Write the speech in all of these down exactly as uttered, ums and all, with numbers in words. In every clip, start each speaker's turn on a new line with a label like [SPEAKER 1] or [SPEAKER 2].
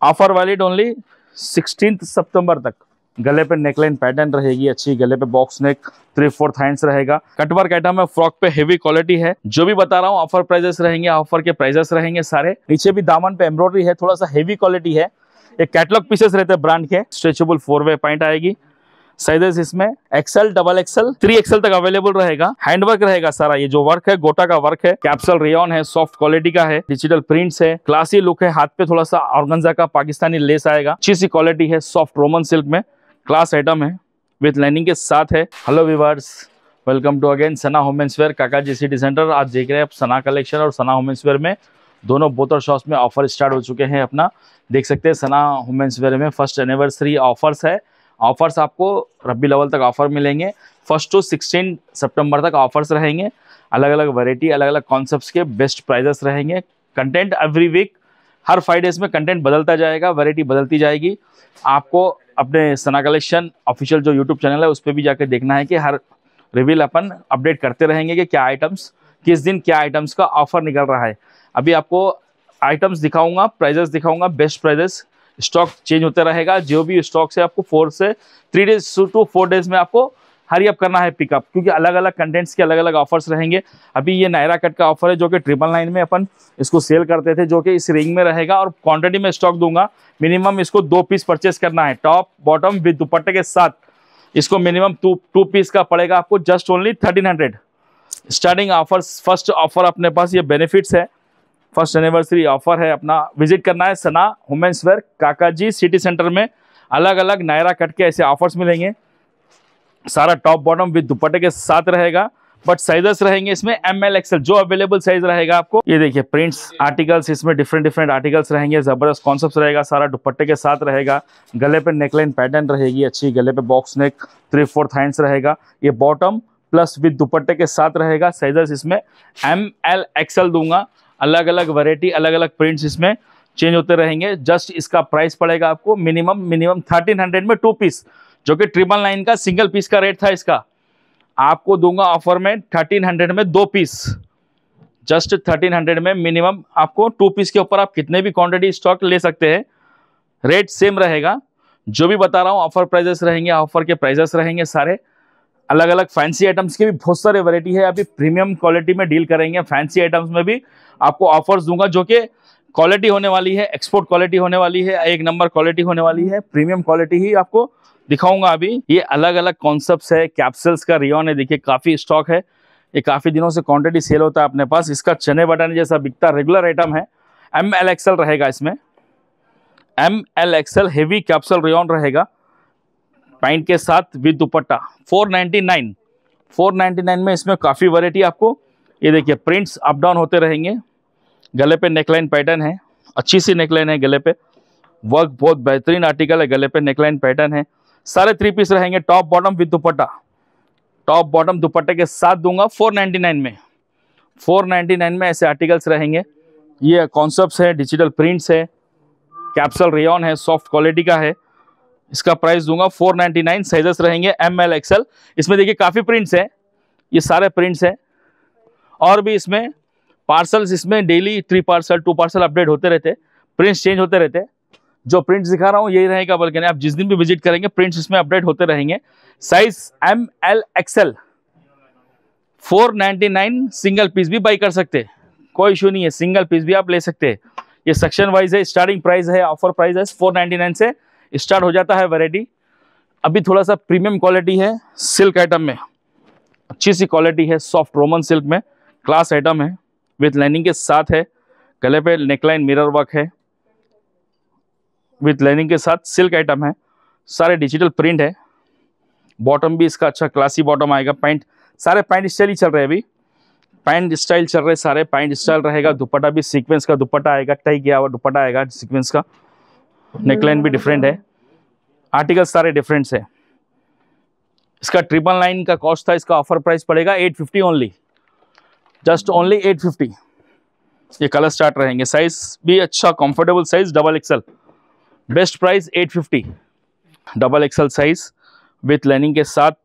[SPEAKER 1] Offer valid only sixteenth सितंबर तक। गले पे नेकलाइन पैटर्न रहेगी अच्छी, गले पे box neck, three fourth hands रहेगा। कटवर्क आइटम है, फ्रॉक पे हेवी क्वालिटी है। जो भी बता रहा हूँ ऑफर प्राइजेस रहेंगे, ऑफर के प्राइजेस रहेंगे सारे। नीचे भी दामन पे एम्ब्रॉयडरी है, थोड़ा सा हेवी क्वालिटी है। ये कैटलॉग पीसेस रहते हैं ब्रांड के। स्ट्रेचेबल फोर वे पैंट आएगी। साइजेस इसमें XL, double XL, three XL तक अवेलेबल रहेगा। हैंडवर्क रहेगा सारा, ये जो वर्क है गोटा का वर्क है। कैप्सल रेयन है, सॉफ्ट क्वालिटी का है। डिजिटल प्रिंट्स है, क्लासी लुक है। हाथ पे थोड़ा सा ऑर्गेन्जा का पाकिस्तानी लेस आएगा। अच्छी सी क्वालिटी है, सॉफ्ट रोमन सिल्क में क्लास आइटम है, विथ लाइनिंग के साथ है। Hello viewers, welcome to again Sana women's wear, Kakaji city centre. आज देख रहे हैं आप सना कलेक्शन और सना वुमेन्स वेयर में दोनों बोथ शॉप्स में ऑफर स्टार्ट हो चुके हैं। अपना देख सकते हैं सना वुमेन्स वेयर में फर्स्ट एनिवर्सरी ऑफर्स है। ऑफर्स आपको रब्बी लेवल तक ऑफर मिलेंगे। फर्स्ट टू सिक्सटीन सितंबर तक ऑफर्स रहेंगे। अलग अलग वैरायटी, अलग अलग कॉन्सेप्ट्स के बेस्ट प्राइजेस रहेंगे। कंटेंट एवरी वीक, हर फाइव डेज में कंटेंट बदलता जाएगा, वैरायटी बदलती जाएगी। आपको अपने सना कलेक्शन ऑफिशियल जो यूट्यूब चैनल है उस पर भी जाकर देखना है कि हर रिवील अपन अपडेट करते रहेंगे कि क्या आइटम्स किस दिन क्या आइटम्स का ऑफर निकल रहा है। अभी आपको आइटम्स दिखाऊंगा, प्राइजेस दिखाऊंगा, बेस्ट प्राइजेस। स्टॉक चेंज होता रहेगा। जो भी स्टॉक से आपको फोर से three days two four days में आपको हरी अप करना है पिकअप, क्योंकि अलग अलग कंटेंट्स के अलग अलग ऑफर्स रहेंगे। अभी ये नायरा कट का ऑफर है जो कि ट्रिपल नाइन में अपन इसको सेल करते थे, जो कि इस रेंज में रहेगा और क्वांटिटी में स्टॉक दूंगा। मिनिमम इसको दो पीस परचेस करना है, टॉप बॉटम विद दुपट्टे के साथ। इसको मिनिमम टू टू पीस का पड़ेगा आपको just only thirteen hundred. Starting offers, first offer अपने पास ये बेनिफिट्स है, फर्स्ट एनिवर्सरी ऑफर है। अपना विजिट करना है Sana women's wear Kakaji city centre में। अलग अलग नायरा कट के ऐसे ऑफर्स मिलेंगे। सारा टॉप बॉटम विद दुपट्टे के साथ रहेगा, बट साइजेस रहेंगे इसमें एम एल एक्सएल, जो अवेलेबल साइज रहेगा आपको। ये देखिए प्रिंट्स आर्टिकल्स, इसमें डिफरेंट डिफरेंट आर्टिकल्स रहेंगे। जबरदस्त कॉन्सेप्ट रहेगा, सारा दुपट्टे के साथ रहेगा। गले पे नेकलाइन पैटर्न रहेगी अच्छी, गले पे box neck, three fourth hands रहेगा। ये बॉटम प्लस विद दुपट्टे के साथ रहेगा। साइजेस इसमें एम एल एक्सएल दूंगा। अलग अलग वैरायटी, अलग अलग प्रिंट्स इसमें चेंज होते रहेंगे। जस्ट इसका प्राइस पड़ेगा आपको मिनिमम मिनिमम थर्टीन हंड्रेड में टू पीस, जो कि ट्रिपल नाइन का सिंगल पीस का रेट था। इसका आपको दूंगा ऑफर में थर्टीन हंड्रेड में दो पीस। जस्ट थर्टीन हंड्रेड में मिनिमम आपको टू पीस के ऊपर आप कितने भी क्वांटिटी स्टॉक ले सकते हैं। रेट सेम रहेगा। जो भी बता रहा हूँ ऑफर प्राइजेस रहेंगे, ऑफर के प्राइजेस रहेंगे सारे। अलग अलग फैंसी आइटम्स की भी बहुत सारे वैरायटी है। अभी प्रीमियम क्वालिटी में डील करेंगे। फैंसी आइटम्स में भी आपको ऑफर्स दूंगा, जो कि क्वालिटी होने वाली है, एक्सपोर्ट क्वालिटी होने वाली है, एक नंबर क्वालिटी होने वाली है। प्रीमियम क्वालिटी ही आपको दिखाऊंगा। अभी ये अलग अलग कॉन्सेप्ट्स है। कैप्सूल्स का रेयन है, देखिए काफी स्टॉक है। ये काफी दिनों से क्वांटिटी सेल होता है अपने पास। इसका चने बटाने जैसा बिकता रेगुलर आइटम है। एम एल एक्सएल रहेगा इसमें, M L XL heavy capsule rayon रहेगा पैंट के साथ विद दुपट्टा। Four ninety nine four ninety nine में इसमें काफ़ी वैरायटी आपको। ये देखिए प्रिंट्स अप डाउन होते रहेंगे। गले पे नेकलाइन पैटर्न है, अच्छी सी नेकलाइन है गले पे। वर्क बहुत बेहतरीन आर्टिकल है, गले पे नेकलाइन पैटर्न है। सारे थ्री पीस रहेंगे, टॉप बॉटम विद दुपट्टा। टॉप बॉटम दुपट्टे के साथ दूंगा फोर नाइन्टी नाइन में। फोर नाइन्टी नाइन में ऐसे आर्टिकल्स रहेंगे। ये कॉन्सेप्ट्स है, डिजिटल प्रिंट्स है, कैप्सूल रेयन है, सॉफ्ट क्वालिटी का है। इसका प्राइस दूंगा फोर नाइन्टी नाइन। साइजेस रहेंगे एम एल एक्सएल। इसमें देखिए काफ़ी प्रिंट्स है, ये सारे प्रिंट्स है। और भी इसमें पार्सल्स, इसमें daily three parcel to parcel update होते रहते, प्रिंट्स चेंज होते रहते। जो प्रिंट्स दिखा रहा हूँ यही रहेगा, बल्कि आप जिस दिन भी विजिट करेंगे प्रिंट्स इसमें अपडेट होते रहेंगे। Size M L XL. Four ninety nine single piece भी बाई कर सकते, कोई इशू नहीं है, सिंगल पीस भी आप ले सकते हैं। ये सेक्शन वाइज है, स्टार्टिंग प्राइस है, ऑफर प्राइस है फोर नाइन्टी नाइन से स्टार्ट हो जाता है वैरायटी। अभी थोड़ा सा प्रीमियम क्वालिटी है, सिल्क आइटम में अच्छी सी क्वालिटी है, सॉफ्ट रोमन सिल्क में क्लास आइटम है, विथ लाइनिंग के साथ है। गले पे नेकलाइन मिरर वर्क है, विथ लाइनिंग के साथ सिल्क आइटम है। सारे डिजिटल प्रिंट है। बॉटम भी इसका अच्छा क्लासी बॉटम आएगा। पैंट, सारे पैंट स्टाइल ही चल रहे हैं अभी, पैंट स्टाइल चल रहे सारे, पैंट स्टाइल रहेगा। दुपट्टा भी सीक्वेंस का दुपट्टा आएगा, टाई किया हुआ दुपट्टा आएगा सीक्वेंस का। नेकलाइन भी डिफरेंट है, आर्टिकल सारे डिफरेंट्स है। इसका ट्रिपल नाइन का कॉस्ट था, इसका ऑफर प्राइस पड़ेगा eight fifty only, just only eight fifty. ये कलर स्टार्ट रहेंगे। साइज भी अच्छा comfortable size, double XL. Best price eight fifty, double XL size with lining के साथ।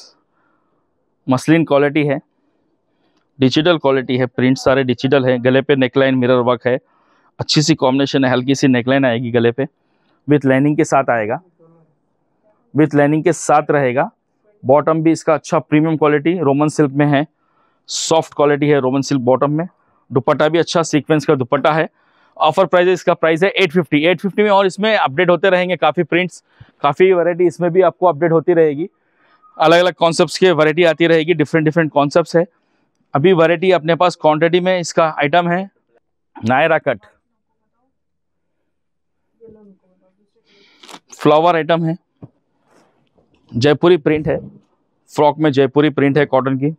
[SPEAKER 1] मसलिन क्वालिटी है, डिजिटल क्वालिटी है, प्रिंट सारे डिजिटल है। गले पे नेकलाइन मिरर वर्क है, अच्छी सी कॉम्बिनेशन है, हल्की सी नेकलाइन आएगी गले पे, विथ लाइनिंग के साथ आएगा, विथ लाइनिंग के साथ रहेगा। बॉटम भी इसका अच्छा प्रीमियम क्वालिटी रोमन सिल्क में है, सॉफ्ट क्वालिटी है रोमन सिल्क बॉटम में। दुपट्टा भी अच्छा सीक्वेंस का दुपट्टा है। ऑफर प्राइस है, इसका प्राइस है एट फिफ्टी एट फिफ्टी में, और इसमें अपडेट होते रहेंगे काफ़ी प्रिंट्स, काफ़ी वैरायटी इसमें भी आपको अपडेट होती रहेगी। अलग अलग कॉन्सेप्ट्स की वैरायटी आती रहेगी, डिफरेंट डिफरेंट कॉन्सेप्ट्स है। अभी वैरायटी अपने पास क्वांटिटी में इसका आइटम है नायरा कट, फ्लावर आइटम है, जयपुरी प्रिंट है, फ्रॉक में जयपुरी प्रिंट है कॉटन की,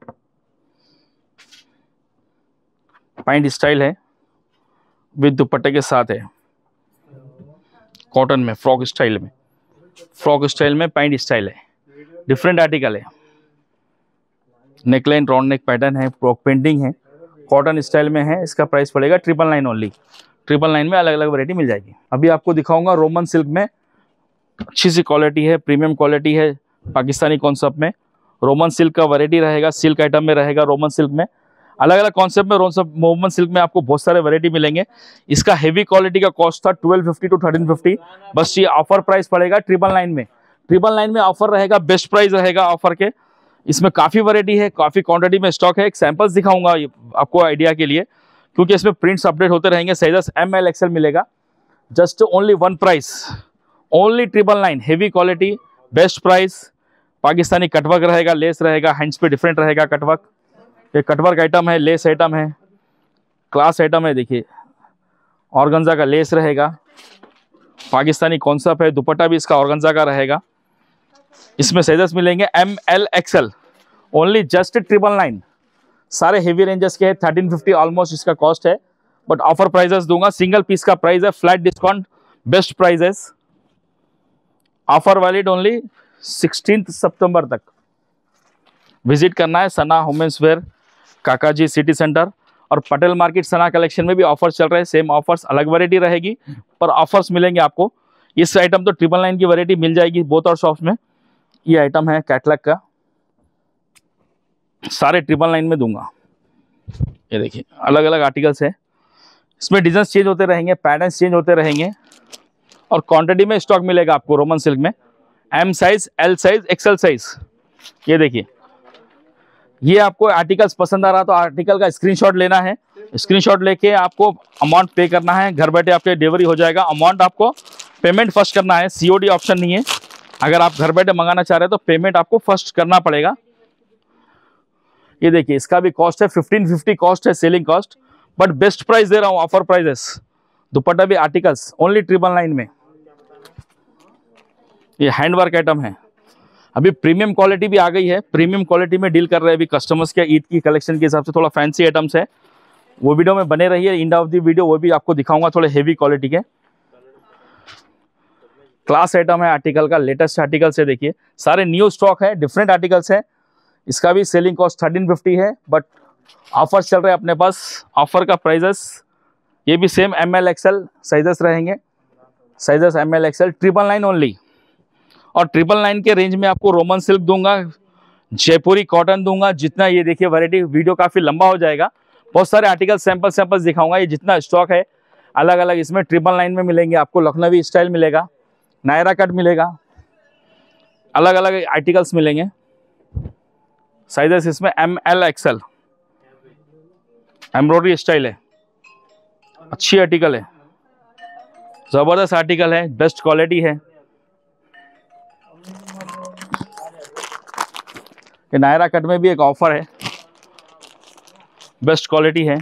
[SPEAKER 1] पैंट स्टाइल है विद दुपट्टे के साथ है, कॉटन में फ्रॉक स्टाइल में, फ्रॉक स्टाइल में पैंट स्टाइल है, डिफरेंट आर्टिकल है। नेकलाइन राउंड नेक पैटर्न है, फ्रॉक पेंटिंग है, कॉटन स्टाइल में है। इसका प्राइस पड़ेगा triple nine only. Triple nine में अलग अलग वैरायटी मिल जाएगी। अभी आपको दिखाऊंगा रोमन सिल्क में, अच्छी सी क्वालिटी है, प्रीमियम क्वालिटी है, पाकिस्तानी कॉन्सेप्ट में रोमन सिल्क का वैरायटी रहेगा, सिल्क आइटम में रहेगा रोमन सिल्क में। अलग अलग कॉन्सेप्ट में रोमन सिल्क में आपको बहुत सारे वैरायटी मिलेंगे। इसका हेवी क्वालिटी का कॉस्ट था twelve fifty to thirteen fifty, बस ये ऑफर प्राइस पड़ेगा ट्रिपल नाइन में। ट्रिपल नाइन में ऑफर रहेगा, बेस्ट प्राइस रहेगा ऑफर के। इसमें काफ़ी वैरायटी है, काफ़ी क्वांटिटी में स्टॉक है। एक सैंपल्स दिखाऊंगा आपको आइडिया के लिए, क्योंकि इसमें प्रिंट्स अपडेट होते रहेंगे। साइजेस एम एल एक्सएल मिलेगा, just only one price, only triple nine. Heavy quality, best price, Pakistani cutwork रहेगा, लेस रहेगा, हैंड्स पे डिफरेंट रहेगा कटवर्क। ये कटवर्क आइटम है, लेस आइटम है, क्लास आइटम है। देखिए ऑर्गेन्जा का लेस रहेगा, पाकिस्तानी कॉन्सेप्ट है, दुपट्टा भी इसका ऑर्गेन्जा का रहेगा। इसमें साइजेस मिलेंगे M L XL, only just triple nine. सारे हेवी रेंजेस के हैं, थर्टीन फिफ्टी ऑलमोस्ट इसका कॉस्ट है, बट ऑफर प्राइजेस दूंगा। सिंगल पीस का प्राइस है, flat discount, best prices. Offer valid only sixteenth सितंबर तक। विजिट करना है Sana women's wear, Kakaji city centre और पटेल मार्केट सना कलेक्शन में भी ऑफर चल रहे हैं। सेम ऑफर्स, अलग वैरायटी रहेगी पर ऑफर्स मिलेंगे आपको। इस आइटम तो ट्रिपल नाइन की वैरायटी मिल जाएगी बोथ और शॉप्स में। ये आइटम है कैटलॉग का, सारे ट्रिपल नाइन में दूंगा। ये देखिए अलग अलग आर्टिकल्स है, इसमें डिजाइन चेंज होते रहेंगे, पैटर्न चेंज होते रहेंगे, और क्वांटिटी में स्टॉक मिलेगा आपको रोमन सिल्क में। M size, L size, XL size. ये देखिए, ये आपको आर्टिकल्स पसंद आ रहा तो आर्टिकल का स्क्रीनशॉट लेना है, स्क्रीनशॉट लेके आपको अमाउंट पे करना है, घर बैठे आपके डिलीवरी हो जाएगा। अमाउंट आपको पेमेंट फर्स्ट करना है, सीओडी ऑप्शन नहीं है। अगर आप घर बैठे मंगाना चाह रहे हैं तो पेमेंट आपको फर्स्ट करना पड़ेगा। ये देखिए इसका भी कॉस्ट है फिफ्टीन फिफ्टी, कॉस्ट है selling cost, but best price दे रहा हूँ, ऑफर प्राइजेस। दुपट्टा भी आर्टिकल्स ओनली ट्रिपल नाइन में। ये हैंडवर्क आइटम है, अभी प्रीमियम क्वालिटी भी आ गई है, प्रीमियम क्वालिटी में डील कर रहे हैं अभी कस्टमर्स के। ईद की कलेक्शन के हिसाब से थोड़ा फैंसी आइटम्स है, वो वीडियो में बने रही है। एंड ऑफ द वीडियो वो भी आपको दिखाऊंगा, थोड़े हेवी क्वालिटी के। क्लास आइटम है आर्टिकल का, लेटेस्ट आर्टिकल्स है। देखिए सारे न्यू स्टॉक है, डिफरेंट आर्टिकल्स है। इसका भी सेलिंग कॉस्ट थर्टीन फिफ्टी है, बट ऑफर चल रहे हैं अपने पास। ऑफर का प्राइजेस ये भी same M L XL sizes रहेंगे, sizes M L XL, triple nine only. और ट्रिपल नाइन के रेंज में आपको रोमन सिल्क दूंगा, जयपुरी कॉटन दूंगा। जितना ये देखिए वैरायटी, वीडियो काफ़ी लंबा हो जाएगा, बहुत सारे आर्टिकल सैंपल सैंपल्स दिखाऊंगा। ये जितना स्टॉक है अलग अलग इसमें ट्रिपल नाइन में मिलेंगे आपको। लखनवी स्टाइल मिलेगा, नायरा कट मिलेगा, अलग अलग आर्टिकल्स मिलेंगे। साइजेस इसमें M L XL, embroidery style है, अच्छी आर्टिकल है, ज़बरदस्त आर्टिकल है, बेस्ट क्वालिटी है। ये नायरा कट में भी एक ऑफर है, बेस्ट क्वालिटी है।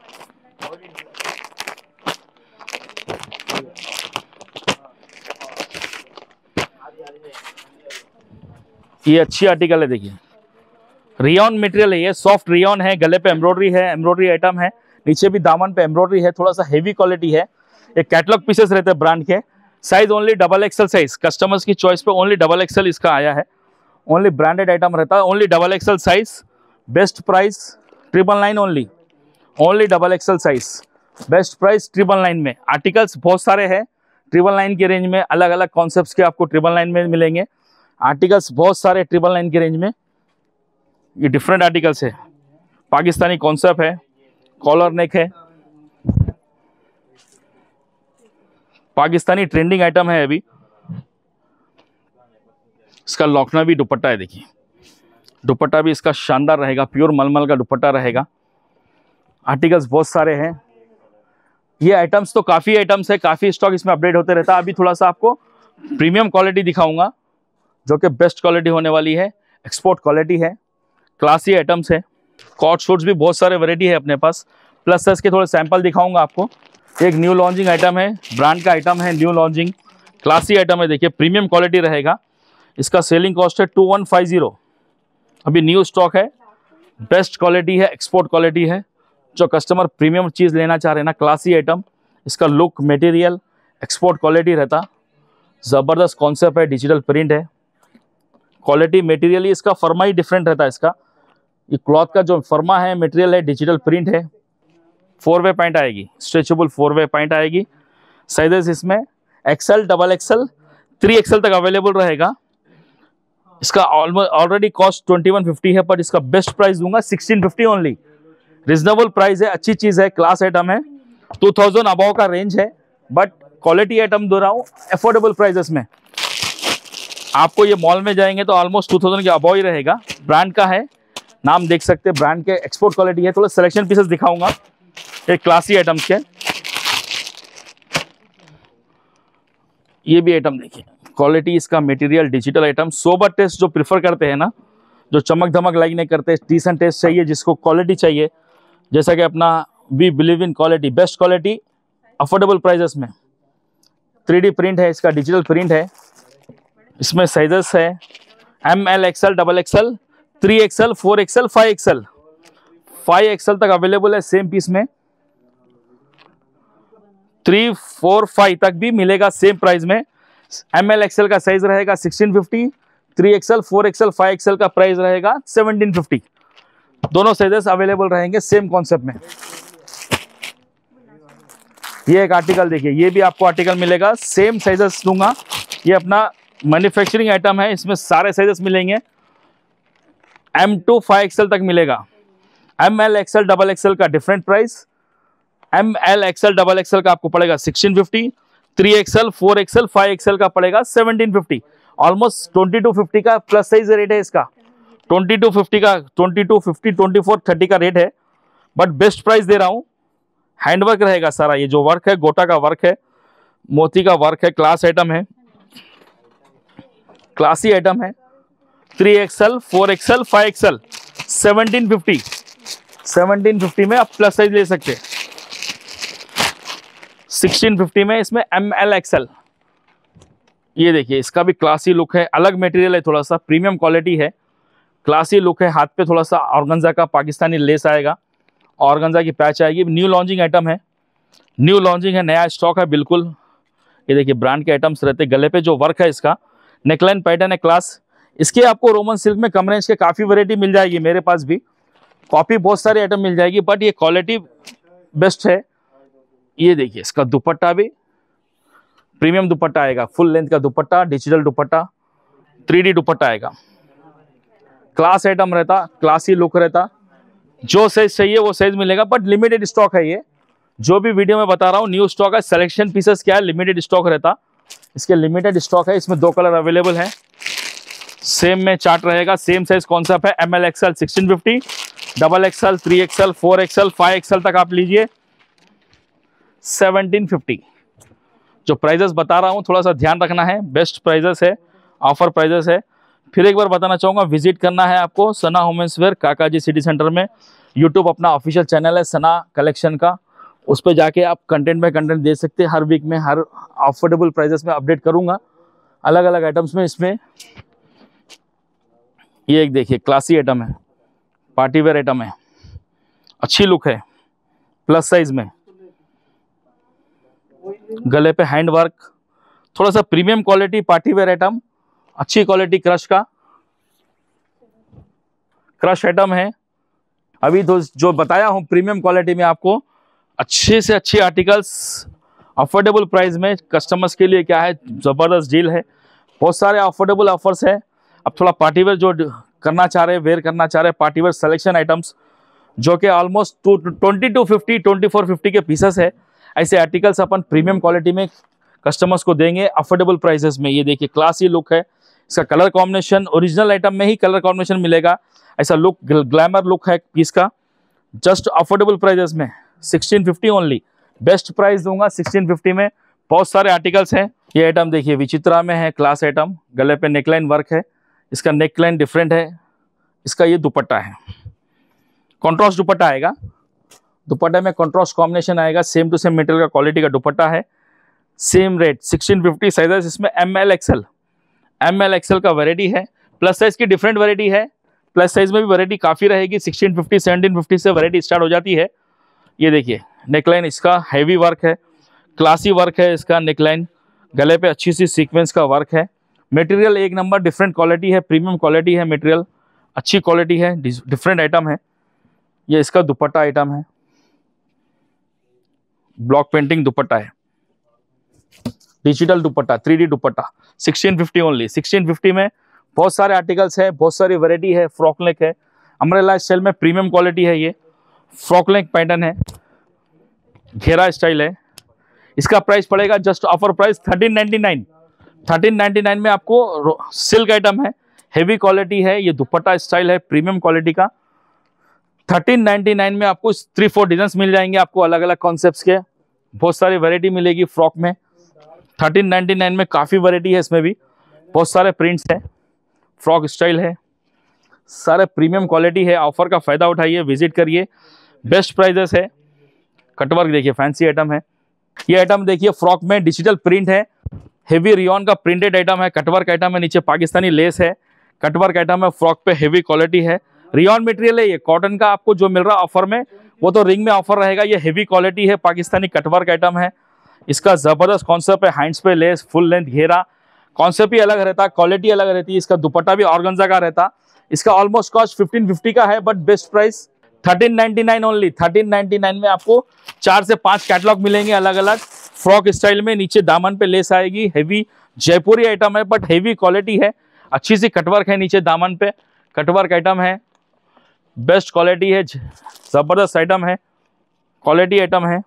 [SPEAKER 1] ये अच्छी आर्टिकल है, देखिए रियॉन मटेरियल है, ये सॉफ्ट रियॉन है, गले पे एम्ब्रॉयडरी है, एम्ब्रॉयडरी आइटम है, नीचे भी दामन पे एम्ब्रॉयडरी है, थोड़ा सा हेवी क्वालिटी है। ये कैटलॉग पीसेस रहते हैं ब्रांड के। Size only double XL size, customers की चॉइस पे ओनली डबल एक्सएल इसका आया है। ओनली ब्रांडेड आइटम रहता है, only double XL size, best price triple nine only, only double XL size, best price triple nine में। Articles बहुत सारे हैं ट्रिपल नाइन के रेंज में, अलग अलग कॉन्सेप्ट्स के आपको ट्रिपल नाइन में मिलेंगे। आर्टिकल्स बहुत सारे ट्रिपल नाइन के रेंज में। ये डिफरेंट आर्टिकल्स है, पाकिस्तानी कॉन्सेप्ट है, कॉलर नेक है, पाकिस्तानी ट्रेंडिंग आइटम है अभी। इसका लखनवी दुपट्टा है, देखिए दुपट्टा भी इसका शानदार रहेगा, प्योर मलमल का दुपट्टा रहेगा। आर्टिकल्स बहुत सारे हैं। ये आइटम्स तो काफ़ी आइटम्स है, काफ़ी स्टॉक इसमें अपडेट होते रहता है। अभी थोड़ा सा आपको प्रीमियम क्वालिटी दिखाऊंगा जो कि बेस्ट क्वालिटी होने वाली है, एक्सपोर्ट क्वालिटी है, क्लासी आइटम्स है। कॉट सूट्स भी बहुत सारे वैरायटी है अपने पास, प्लस इसके थोड़े सैंपल दिखाऊंगा आपको। एक न्यू लॉन्चिंग आइटम है, ब्रांड का आइटम है, न्यू लॉन्चिंग क्लासी आइटम है। देखिए प्रीमियम क्वालिटी रहेगा। इसका सेलिंग कॉस्ट है टू वन फाइव ज़ीरो। अभी न्यू स्टॉक है, बेस्ट क्वालिटी है, एक्सपोर्ट क्वालिटी है। जो कस्टमर प्रीमियम चीज़ लेना चाह रहे हैं ना, क्लासी आइटम, इसका लुक मटेरियल एक्सपोर्ट क्वालिटी रहता। ज़बरदस्त कॉन्सेप्ट है, डिजिटल प्रिंट है, क्वालिटी मटेरियल इसका फर्मा ही डिफरेंट रहता है। इसका ये क्लॉथ का जो फर्मा है, मटेरियल है, डिजिटल प्रिंट है। फोर वे पैंट आएगी, स्ट्रेचेबल फोर वे पैंट आएगी। साइजेस इसमें XL, double XL, three XL तक अवेलेबल रहेगा। इसका already cost twenty one fifty है, पर इसका बेस्ट प्राइस दूंगा sixteen fifty only. Reasonable price है, अच्छी चीज़ है, क्लास आइटम है। टू थाउजेंड अबाव का रेंज है, बट क्वालिटी आइटम दे रहा हूँ अफोर्डेबल प्राइजेस में। आपको ये मॉल में जाएंगे तो ऑलमोस्ट टू थाउजेंड के अबाव ही रहेगा। ब्रांड का है, नाम देख सकते हैं, ब्रांड के एक्सपोर्ट क्वालिटी है। थोड़ा सिलेक्शन पीसेस दिखाऊंगा एक क्लासी आइटम्स के। ये भी आइटम देखिए, क्वालिटी इसका material, digital item. Sober taste जो प्रिफर करते हैं ना, जो चमक धमक लाइक नहीं करते, डिसेंट टेस्ट चाहिए, जिसको क्वालिटी चाहिए, जैसा कि अपना we believe in quality, best quality affordable prices में। थ्री डी प्रिंट है, इसका डिजिटल प्रिंट है। इसमें साइजेस है M L XL, double XL, three XL, four XL, five XL, five XL तक अवेलेबल है सेम पीस में। थ्री फोर फाइव तक भी मिलेगा सेम प्राइस में। एम एल एक्सएल का साइज रहेगा sixteen fifty, three XL, four XL, five XL का प्राइस रहेगा सेवनटीन फिफ्टी। दोनों साइजेस अवेलेबल रहेंगे सेम कॉन्सेप्ट में। ये एक आर्टिकल देखिए, ये भी आपको आर्टिकल मिलेगा, सेम साइजेस दूंगा। ये अपना मैन्युफैक्चरिंग आइटम है, इसमें सारे साइजेस मिलेंगे। एम टू फाइव एक्सएल तक मिलेगा। M L XL, double XL का different price. M L XL, double XL का आपको पड़ेगा sixteen fifty, three XL, four XL, five XL का पड़ेगा seventeen fifty. Almost twenty two fifty का प्लस साइज रेट है इसका। ट्वेंटी टू फिफ्टी का, twenty two fifty, twenty four thirty का रेट है, बट बेस्ट प्राइस दे रहा हूँ। हैंडवर्क रहेगा सारा, ये जो वर्क है गोटा का वर्क है, मोती का वर्क है, क्लास आइटम है, क्लासी आइटम है। Three XL, four XL, five XL, seventeen fifty, seventeen fifty में आप प्लस साइज ले सकते हैं। सिक्सटीन फिफ्टी में इसमें एम एल एक्सएल। ये देखिए, इसका भी क्लासी लुक है, अलग मटेरियल है, थोड़ा सा प्रीमियम क्वालिटी है, क्लासी लुक है। हाथ पे थोड़ा सा ऑर्गेन्जा का पाकिस्तानी लेस आएगा, ऑर्गेन्जा की पैच आएगी। न्यू लॉन्चिंग आइटम है, न्यू लॉन्चिंग है, नया स्टॉक है बिल्कुल। ये देखिए ब्रांड के आइटम्स रहते हैं। गले पे जो वर्क है इसका, नेकलाइन पैटर्न है, क्लास। इसके आपको रोमन सिल्क में कम रेंज के काफ़ी वैरायटी मिल जाएगी, मेरे पास भी कॉपी बहुत सारी आइटम मिल जाएगी, बट ये क्वालिटी बेस्ट है। ये देखिए, इसका दुपट्टा भी प्रीमियम दुपट्टा आएगा, फुल लेंथ का dupatta, digital dupatta, three D dupatta आएगा। क्लास आइटम रहता, क्लासी लुक रहता। जो साइज चाहिए वो साइज मिलेगा, बट लिमिटेड स्टॉक है। ये जो भी वीडियो में बता रहा हूँ न्यू स्टॉक है। सिलेक्शन पीसेस क्या है, लिमिटेड स्टॉक रहता, इसके लिमिटेड स्टॉक है। इसमें दो कलर अवेलेबल है, सेम में चार्ट रहेगा, सेम साइज कॉन्सेप्ट है। M L XL sixteen fifty, double XL, three XL, four XL, five XL तक आप लीजिए सेवनटीन फिफ्टी। जो प्राइजेस बता रहा हूँ थोड़ा सा ध्यान रखना है, बेस्ट प्राइजेस है, ऑफर प्राइजेस है। फिर एक बार बताना चाहूँगा, विजिट करना है आपको Sana women's wear, Kakaji city centre में। यूट्यूब अपना ऑफिशियल चैनल है सना कलेक्शन का, उस पर जाके आप कंटेंट में कंटेंट दे सकते हैं। हर वीक में हर अफोर्डेबल प्राइजेस में अपडेट करूँगा अलग अलग आइटम्स में। इसमें ये एक देखिए, क्लासी आइटम है, पार्टी वेयर आइटम है, अच्छी लुक है, प्लस साइज में। गले पे हैंड वर्क, थोड़ा सा premium quality party wear item, अच्छी क्वालिटी क्रश का क्रश आइटम है। अभी तो जो बताया हूँ प्रीमियम क्वालिटी में आपको अच्छे से अच्छे आर्टिकल्स अफोर्डेबल प्राइस में कस्टमर्स के लिए क्या है, ज़बरदस्त डील है। बहुत सारे अफोर्डेबल ऑफर्स है। अब थोड़ा पार्टी वेयर जो करना चाह रहे हैं, वेयर करना चाह रहे हैं, पार्टी वेयर सिलेक्शन आइटम्स जो कि almost two twenty two fifty, twenty four fifty के पीसेस है। ऐसे आर्टिकल्स अपन प्रीमियम क्वालिटी में कस्टमर्स को देंगे अफोर्डेबल प्राइसेस में। ये देखिए क्लासी लुक है, इसका कलर कॉम्बिनेशन ओरिजिनल आइटम में ही कलर कॉम्बिनेशन मिलेगा, ऐसा लुक ग्लैमर लुक है पीस का। जस्ट अफोर्डेबल प्राइसेस में sixteen fifty only, best price दूंगा सिक्सटीन फिफ्टी में। बहुत सारे आर्टिकल्स हैं। ये आइटम देखिए विचित्रा में है, क्लास आइटम, गले पे नेकलाइन वर्क है, इसका नेकलाइन डिफरेंट है। इसका ये दुपट्टा है, कॉन्ट्रास्ट दुपट्टा आएगा, दुपट्टे में कॉन्ट्रास्ट कॉम्बिनेशन आएगा, सेम टू सेम मटेरियल का क्वालिटी का दुपट्टा है, same rate sixteen fifty. Sizes इसमें M L XL, M L XL का वैरायटी है, प्लस साइज की डिफरेंट वैरायटी है, प्लस साइज में भी वैरायटी काफ़ी रहेगी। सिक्सटीन फिफ्टी सेवनटीन फिफ्टी से वैरायटी स्टार्ट हो जाती है। ये देखिए नेकलाइन इसका हैवी वर्क है, क्लासी वर्क है इसका नेकलाइन, गले पे अच्छी सी सीक्वेंस का वर्क है, मटेरियल एक नंबर डिफरेंट क्वालिटी है, प्रीमियम क्वालिटी है, मटेरियल अच्छी क्वालिटी है, डिफरेंट आइटम है। ये इसका दुपट्टा आइटम है, ब्लॉक पेंटिंग दुपट्टा है, digital dupatta, three D dupatta, sixteen fifty only. Sixteen fifty में बहुत सारे आर्टिकल्स है, बहुत सारी वैरायटी है। फ्रॉक नेक है, अम्ब्रेला स्टाइल में प्रीमियम क्वालिटी है। ये फ्रॉक नेक पैटर्न है, घेरा स्टाइल है। इसका प्राइस पड़ेगा just offer price thirteen ninety nine. Thirteen ninety nine में आपको सिल्क आइटम है, हेवी क्वालिटी है, ये दुपट्टा स्टाइल है प्रीमियम क्वालिटी का। थर्टीन नाइनटी नाइन में आपको थ्री फोर डिजाइन मिल जाएंगे, आपको अलग अलग कॉन्सेप्ट्स के बहुत सारी वैरायटी मिलेगी फ्रॉक में। थर्टीन नाइनटी नाइन में काफ़ी वैरायटी है, इसमें भी बहुत सारे प्रिंट्स हैं, फ्रॉक स्टाइल है, सारे प्रीमियम क्वालिटी है। ऑफर का फ़ायदा उठाइए, विजिट करिए, बेस्ट प्राइजेस है। कटवर्क देखिए फैंसी आइटम है। ये आइटम देखिए फ्रॉक में डिजिटल प्रिंट है, हेवी रियॉन का प्रिंटेड आइटम है, कटवर्क आइटम है, नीचे पाकिस्तानी लेस है, कटवर्क आइटम है, फ्रॉक पे हेवी क्वालिटी है, रियॉन मटेरियल है। ये कॉटन का आपको जो मिल रहा है ऑफर में वो तो रिंग में ऑफर रहेगा, ये हेवी क्वालिटी है, पाकिस्तानी कटवर्क आइटम है। इसका जबरदस्त कॉन्सेप्ट है, हैंड्स पे लेस, फुल लेंथ घेरा, कॉन्सेप्ट ही अलग रहता, क्वालिटी अलग रहती है। इसका दुपट्टा भी ऑर्गेन्जा का रहता। इसका ऑलमोस्ट कॉस्ट फिफ्टीन फिफ्टी का है, but best price thirteen ninety nine only. Thirteen ninety nine में आपको चार से पांच कैटलॉग मिलेंगे अलग अलग फ्रॉक स्टाइल में। नीचे दामन पे लेस आएगी, हेवी जयपुरी आइटम है, बट हेवी क्वालिटी है, अच्छी सी कटवर्क है, नीचे दामन पे कटवर्क आइटम है, बेस्ट क्वालिटी है, जबरदस्त आइटम है, क्वालिटी आइटम है,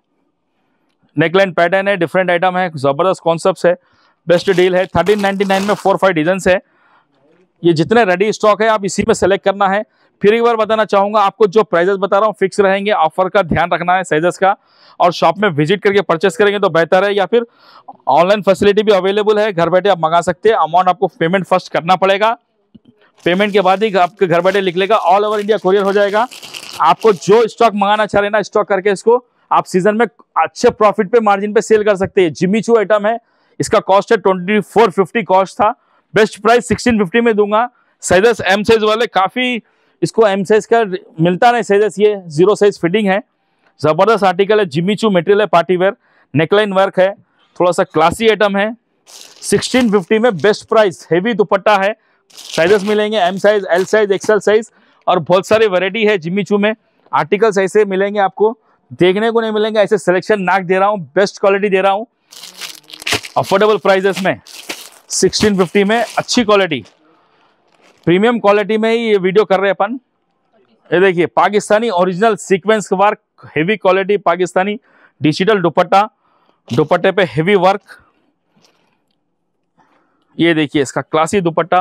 [SPEAKER 1] नेकलाइन पैटर्न है, डिफरेंट आइटम है, जबरदस्त कॉन्सेप्ट है, बेस्ट डील है। थर्टीन नाइनटी नाइन में फोर फाइव डिजाइन है। ये जितने रेडी स्टॉक है आप इसी में सेलेक्ट करना है। फिर एक बार बताना चाहूंगा, आपको जो प्राइजेस बता रहा हूँ फिक्स रहेंगे, ऑफर का ध्यान रखना है साइजेस का, और शॉप में विजिट करके परचेस करेंगे तो बेहतर है, या फिर ऑनलाइन फैसिलिटी भी अवेलेबल है, घर बैठे आप मंगा सकते हैं। अमाउंट आपको पेमेंट फर्स्ट करना पड़ेगा, पेमेंट के बाद ही आपके घर बैठे लिख लेगा, ऑल ओवर इंडिया कोरियर हो जाएगा। आपको जो स्टॉक मंगाना चाह रहे हैं ना, स्टॉक करके इसको आप सीजन में अच्छे प्रॉफिट पे मार्जिन पे सेल कर सकते हैं। जिम्मी चू आइटम है, इसका कॉस्ट है ट्वेंटी फोर फिफ्टी कॉस्ट था, बेस्ट प्राइस सिक्सटीन फिफ्टी में दूंगा। साइजेस एम साइज वाले काफी, इसको एम साइज का मिलता नहीं साइजेस, ये जीरो साइज फिटिंग है, जबरदस्त आर्टिकल है, जिम्मी चू मटेरियल है, पार्टी वेयर, नेकलाइन वर्क है, थोड़ा सा क्लासी आइटम है। सिक्सटीन फिफ्टी में बेस्ट प्राइस, हेवी दुपट्टा है, साइजेस मिलेंगे M size, L size, XL size, और बहुत सारी वैरायटी है जिम्मी चू में। आर्टिकल्स ऐसे मिलेंगे आपको, देखने को नहीं मिलेंगे ऐसे सिलेक्शन, नाक दे रहा हूँ, बेस्ट क्वालिटी दे रहा हूँ, अफोर्डेबल प्राइजेस में सिक्सटीन फिफ्टी में अच्छी क्वालिटी, प्रीमियम क्वालिटी में ही ये वीडियो कर रहे हैं अपन। ये देखिए Pakistani original sequence work, heavy quality Pakistani digital dupatta, दुपट्टे पे हेवी वर्क। ये देखिए इसका क्लासी दुपट्टा,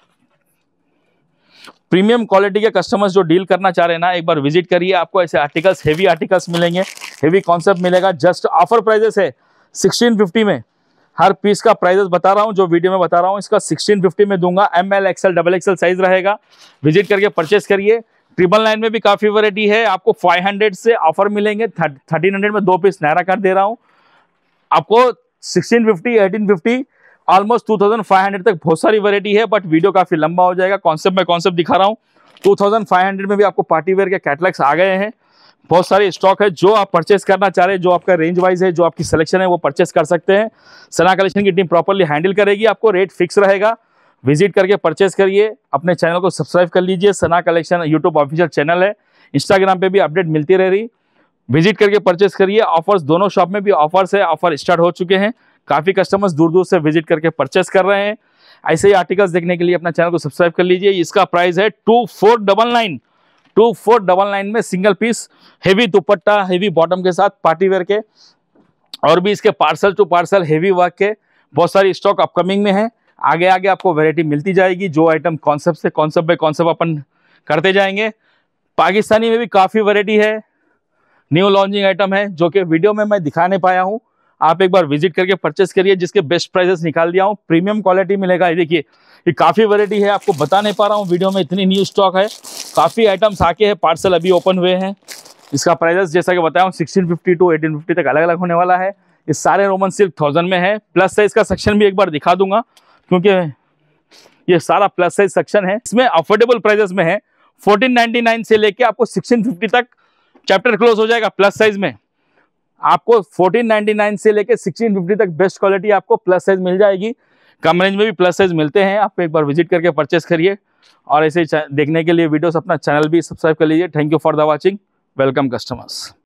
[SPEAKER 1] प्रीमियम क्वालिटी के कस्टमर्स जो डील करना चाह रहे हैं ना, एक बार विजिट करिए, आपको ऐसे आर्टिकल्स, हेवी आर्टिकल्स मिलेंगे, हेवी कॉन्सेप्ट मिलेगा। जस्ट ऑफर प्राइजेस है सिक्सटीन फिफ्टी में, हर पीस का प्राइजेस बता रहा हूं, जो वीडियो में बता रहा हूं, इसका सिक्सटीन फिफ्टी में दूंगा। M L XL double XL size रहेगा, विजिट करके परचेस करिए। ट्रिपल नाइन में भी काफी वैरायटी है, आपको फाइव हंड्रेड से ऑफर मिलेंगे, थर्टीन हंड्रेड में दो पीस नायरा कर दे रहा हूं आपको। Sixteen fifty, eighteen fifty, almost two thousand five hundred तक बहुत सारी वैरायटी है, बट वीडियो काफी लंबा हो जाएगा। कॉन्सेप्ट में कॉन्सेप्ट दिखा रहा हूँ। टू थाउजेंड फाइव हंड्रेड में भी आपको पार्टी वेयर के कैटलॉग्स आ गए हैं, बहुत सारे स्टॉक है, जो आप परचेस करना चाह रहे हैं, जो आपका रेंज वाइज है, जो आपकी सिलेक्शन है, वो परचेस कर सकते हैं। सना कलेक्शन की टीम प्रॉपर्ली हैंडल करेगी, आपको रेट फिक्स रहेगा, विजिट करके परचेस करिए। अपने चैनल को सब्सक्राइब कर लीजिए, Sana collection YouTube official channel है, इंस्टाग्राम पे भी अपडेट मिलती रह रही, विजिट करके परचेस करिए। ऑफर्स दोनों शॉप में भी ऑफर्स है, ऑफर स्टार्ट हो चुके हैं, काफी कस्टमर्स दूर दूर से विजिट करके परचेस कर रहे हैं। ऐसे ही आर्टिकल्स देखने के लिए अपना चैनल को सब्सक्राइब कर लीजिए। इसका प्राइस है two four double nine, two four double nine में single piece, heavy dupatta, heavy bottom के साथ, पार्टी वेयर के और भी इसके parcel to parcel heavy work के बहुत सारी स्टॉक अपकमिंग में है। आगे आगे आपको वैरायटी मिलती जाएगी, जो आइटम कॉन्सेप्ट से कॉन्सेप्ट बाय कॉन्सेप्ट अपन करते जाएंगे। पाकिस्तानी में भी काफ़ी वैरायटी है, न्यू लॉन्चिंग आइटम है जो कि वीडियो में मैं दिखा नहीं पाया हूँ। आप एक बार विजिट करके परचेस करिए, जिसके बेस्ट प्राइसेस निकाल दिया हूँ, प्रीमियम क्वालिटी मिलेगा। ये देखिए, ये काफ़ी वैरायटी है, आपको बता नहीं पा रहा हूँ वीडियो में, इतनी न्यू स्टॉक है, काफ़ी आइटम्स आके हैं, पार्सल अभी ओपन हुए हैं। इसका प्राइसेस जैसा कि बताया हूँ sixteen fifty to eighteen fifty तक अलग अलग होने वाला है। ये सारे रोमन सिल्क थाउजेंड में है। प्लस साइज का सेक्शन भी एक बार दिखा दूंगा, क्योंकि ये सारा प्लस साइज सेक्शन है। इसमें अफोर्डेबल प्राइसेस में है, फोर्टीन नाइनटी नाइन से लेके आपको सिक्सटीन फिफ्टी तक चैप्टर क्लोज हो जाएगा। प्लस साइज में आपको फोर्टीन नाइनटी नाइन से लेके सिक्सटीन फिफ्टी तक बेस्ट क्वालिटी आपको प्लस साइज मिल जाएगी। कम रेंज में भी प्लस साइज मिलते हैं, आप एक बार विजिट करके परचेस करिए। और ऐसे देखने के लिए वीडियोस अपना चैनल भी सब्सक्राइब कर लीजिए। Thank you for the watching, welcome customers.